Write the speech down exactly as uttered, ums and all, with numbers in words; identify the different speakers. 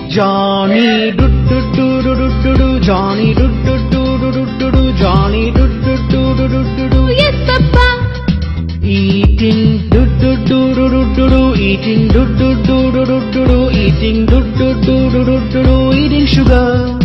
Speaker 1: Johnny do do do do do do do. Johnny do do do do do do do. Johnny do do do do do do do.
Speaker 2: Yes, Papa.
Speaker 1: Eating do do do do do do do. Eating do do do do do do do. Eating do do do do do do do. Eating sugar.